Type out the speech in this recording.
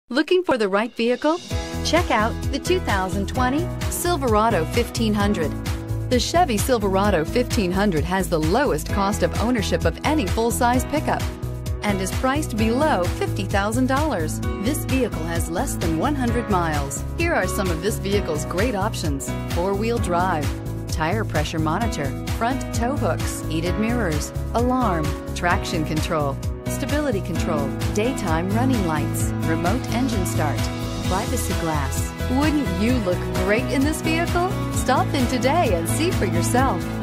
Looking for the right vehicle? Check out the 2020 Silverado 1500. The Chevy Silverado 1500 has the lowest cost of ownership of any full-size pickup and is priced below $50,000. This vehicle has less than 100 miles. Here are some of this vehicle's great options: four-wheel drive, tire pressure monitor, front tow hooks, heated mirrors, alarm, traction control, stability control, daytime running lights, remote engine start, privacy glass. Wouldn't you look great in this vehicle? Stop in today and see for yourself.